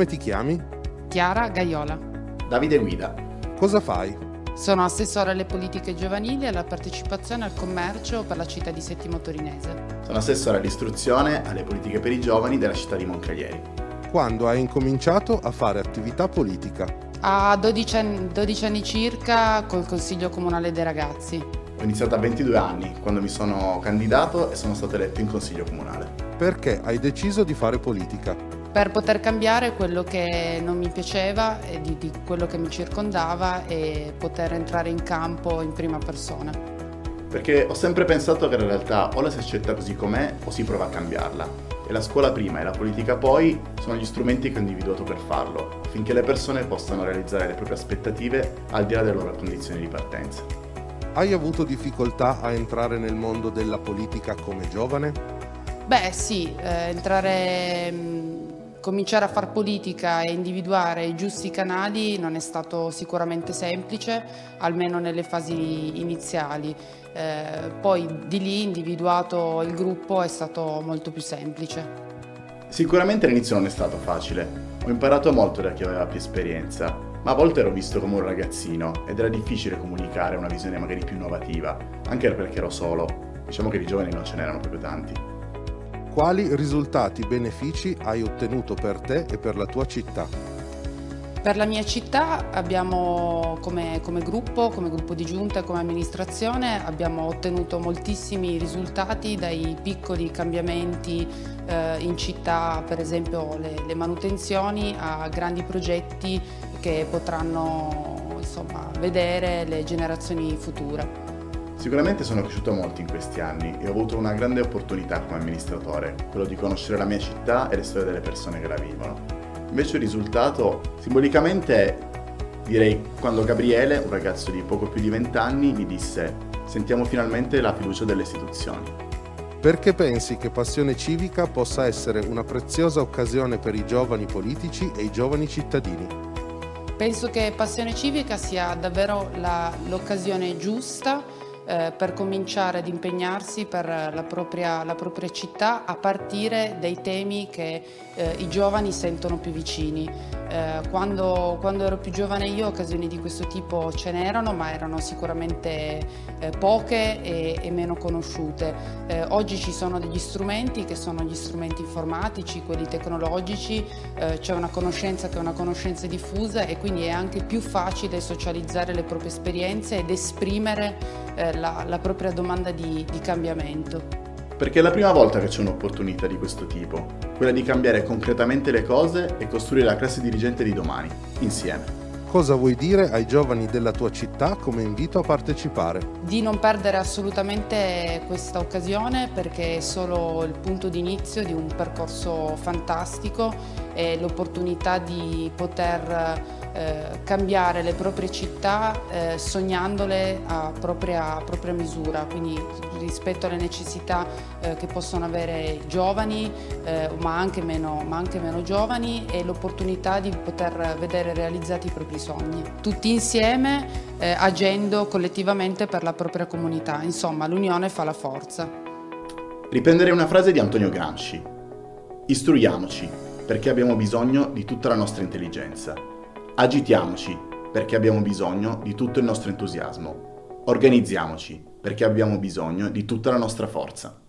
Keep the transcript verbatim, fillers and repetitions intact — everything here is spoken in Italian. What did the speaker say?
Come ti chiami? Chiara Gaiola. Davide Guida. Cosa fai? Sono assessore alle politiche giovanili e alla partecipazione al commercio per la città di Settimo Torinese. Sono assessore all'istruzione, alle politiche per i giovani della città di Moncalieri. Quando hai incominciato a fare attività politica? A dodici anni, dodici anni circa col Consiglio Comunale dei Ragazzi. Ho iniziato a ventidue anni, quando mi sono candidato e sono stato eletto in Consiglio Comunale. Perché hai deciso di fare politica? Per poter cambiare quello che non mi piaceva e di, di quello che mi circondava e poter entrare in campo in prima persona. Perché ho sempre pensato che in realtà o la si accetta così com'è o si prova a cambiarla. E la scuola prima e la politica poi sono gli strumenti che ho individuato per farlo, affinché le persone possano realizzare le proprie aspettative al di là delle loro condizioni di partenza. Hai avuto difficoltà a entrare nel mondo della politica come giovane? Beh sì, eh, entrare, mh, cominciare a far politica e individuare i giusti canali non è stato sicuramente semplice, almeno nelle fasi iniziali. Eh, poi di lì, individuato il gruppo, è stato molto più semplice. Sicuramente all'inizio non è stato facile. Ho imparato molto da chi aveva più esperienza, ma a volte ero visto come un ragazzino ed era difficile comunicare una visione magari più innovativa, anche perché ero solo. Diciamo che di giovani non ce n'erano proprio tanti. Quali risultati, benefici hai ottenuto per te e per la tua città? Per la mia città abbiamo, come, come gruppo, come gruppo di giunta e come amministrazione, abbiamo ottenuto moltissimi risultati, dai piccoli cambiamenti eh, in città, per esempio le, le manutenzioni, a grandi progetti che potranno, insomma, vedere le generazioni future. Sicuramente sono cresciuto molto in questi anni e ho avuto una grande opportunità come amministratore, quello di conoscere la mia città e le storie delle persone che la vivono. Invece il risultato, simbolicamente, direi quando Gabriele, un ragazzo di poco più di venti anni, mi disse: sentiamo finalmente la fiducia delle istituzioni. Perché pensi che Passione Civica possa essere una preziosa occasione per i giovani politici e i giovani cittadini? Penso che Passione Civica sia davvero l'occasione giusta Eh, per cominciare ad impegnarsi per la propria, la propria città a partire dai temi che eh, i giovani sentono più vicini. Eh, quando, quando ero più giovane io occasioni di questo tipo ce n'erano, ma erano sicuramente eh, poche e, e meno conosciute. Eh, oggi ci sono degli strumenti che sono gli strumenti informatici, quelli tecnologici, eh, c'è una conoscenza che è una conoscenza diffusa e quindi è anche più facile socializzare le proprie esperienze ed esprimere eh, La, la propria domanda di, di cambiamento. Perché è la prima volta che c'è un'opportunità di questo tipo, quella di cambiare concretamente le cose e costruire la classe dirigente di domani, insieme. Cosa vuoi dire ai giovani della tua città come invito a partecipare? Di non perdere assolutamente questa occasione, perché è solo il punto d'inizio di un percorso fantastico e l'opportunità di poter eh, cambiare le proprie città eh, sognandole a propria, a propria misura, quindi rispetto alle necessità eh, che possono avere i giovani, eh, ma, anche meno, ma anche meno giovani, e l'opportunità di poter vedere realizzati i propri sogni. Tutti insieme, eh, agendo collettivamente per la propria comunità. Insomma, l'unione fa la forza. Riprenderei una frase di Antonio Gramsci. Istruiamoci, perché abbiamo bisogno di tutta la nostra intelligenza. Agitiamoci, perché abbiamo bisogno di tutto il nostro entusiasmo. Organizziamoci, perché abbiamo bisogno di tutta la nostra forza.